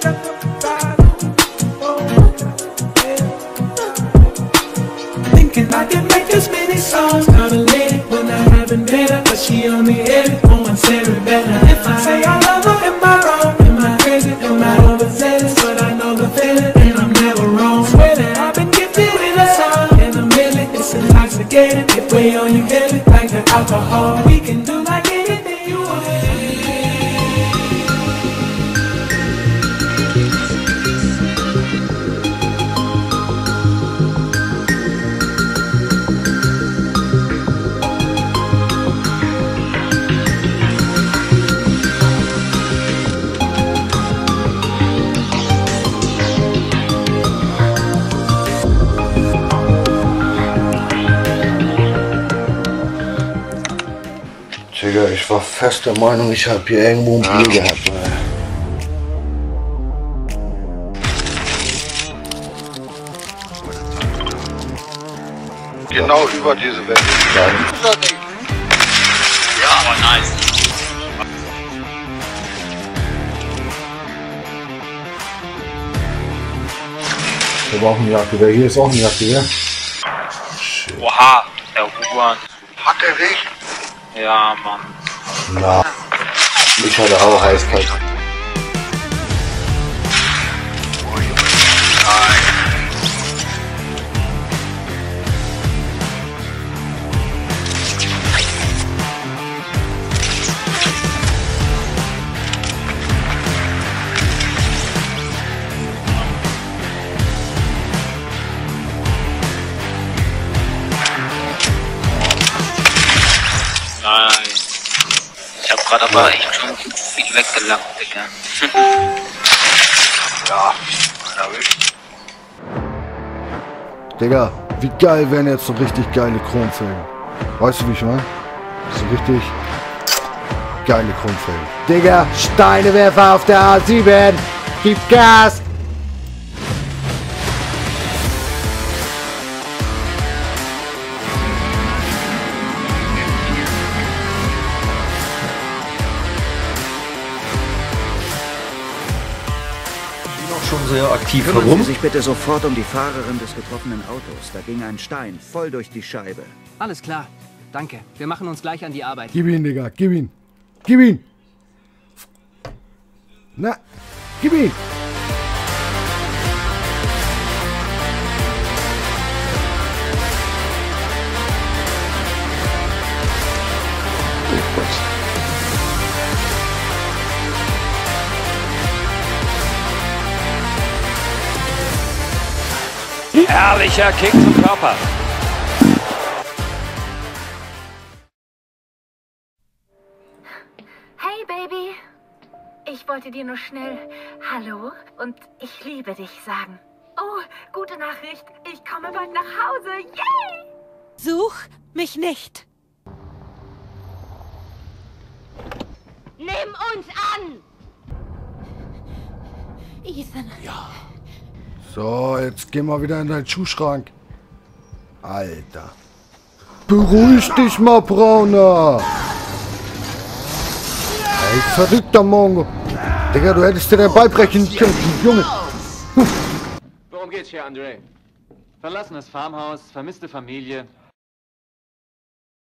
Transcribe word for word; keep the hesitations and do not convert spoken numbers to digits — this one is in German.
Thinking I can make this many songs. Not a lady when I haven't met her, but she only hit it on one seven better. If I say I love her, am I wrong? Am I crazy? Am I overzealous? But I know the feeling, and I'm never wrong. Swear that I've been gifted with a song in a minute. It's intoxicating. If we on you get it like the alcohol, we can do like anything you want. Digga, ich war fest der Meinung, ich habe hier irgendwo ein Bier gehabt. Ey. Genau über diese Welt. Ja, aber nice. Wir brauchen ein Jagdgewehr. Hier ist auch ein Jagdgewehr. Oha, der Huan. Hat er dich? Ja, Mann. Na, ich hatte auch eiskalt. Nein. Ich hab grad aber echt schon viel weggelackt, Digga. Ja, erwischt. Digga, wie geil wären jetzt so richtig geile Chromfelgen. Weißt du, wie ich meine? So richtig geile Chromfelgen. Digga, Steinewerfer auf der A sieben. Gib Gas! Schon sehr aktiv Kümmern herum. Sie sich bitte sofort um die Fahrerin des getroffenen Autos. Da ging ein Stein voll durch die Scheibe. Alles klar. Danke. Wir machen uns gleich an die Arbeit. Gib ihn, Digga, gib ihn. Gib ihn! Na, gib ihn! Herrlicher Kick zum Körper. Hey Baby, ich wollte dir nur schnell Hallo und ich liebe dich sagen. Oh, gute Nachricht, ich komme bald nach Hause, yay! Such mich nicht. Nimm uns an! Ethan. Ja. So, jetzt geh mal wieder in deinen Schuhschrank. Alter. Beruhig dich mal, Brauner. Ey, verrückter Mongo. Digga, du hättest dir den Ball brechen können, Junge. Worum geht's hier, André? Verlassenes Farmhaus, vermisste Familie,